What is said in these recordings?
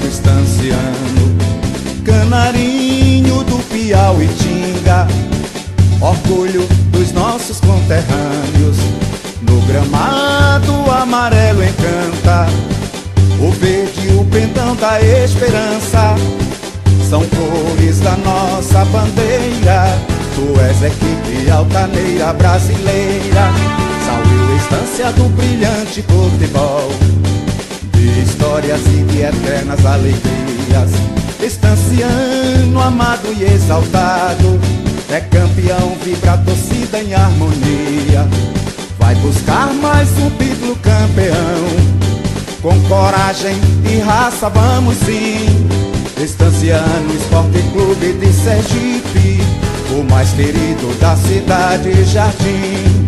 bravo estanciano, canarinho do Piauitinga, orgulho dos nossos conterrâneos. No gramado amarelo encanta, o verde o pendão da esperança. São cores da nossa bandeira, tu és equipe altaneira brasileira. Salve Estância do brilhante futebol, de histórias e de eternas alegrias. Estanciano amado e exaltado, é campeão, vibra a torcida em harmonia. Vai buscar mais um título campeão, com coragem e raça vamos sim. Estanciano Esporte Clube de Sergipe, o mais querido da cidade Jardim.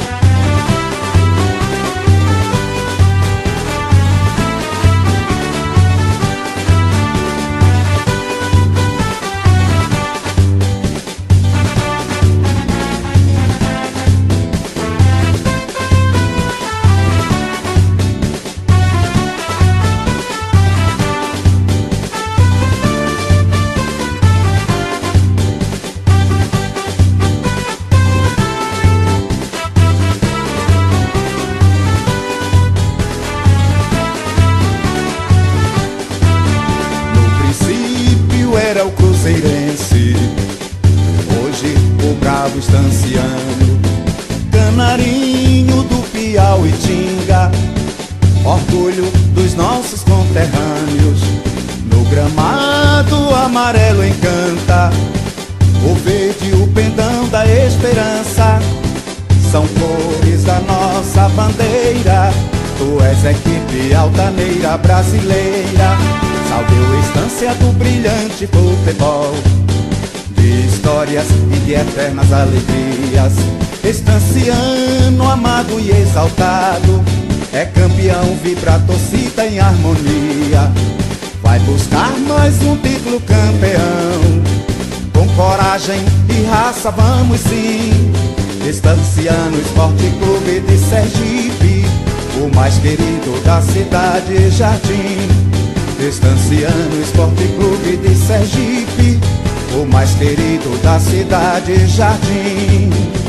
Era o cruzeirense, hoje o bravo estanciano, canarinho do Piauitinga, orgulho dos nossos conterrâneos. No gramado amarelo encanta, o verde o pendão da esperança. São cores da nossa bandeira, tu és equipe altaneira brasileira. Salve o Estância do brilhante futebol, de histórias e de eternas alegrias. Estanciano amado e exaltado, é campeão, vibra a torcida em harmonia. Vai buscar mais um título campeão, com coragem e raça vamos sim. Estanciano Esporte Clube de Sergipe, o mais querido da cidade Jardim. Estanciano Esporte Clube de Sergipe, o mais querido da cidade Jardim.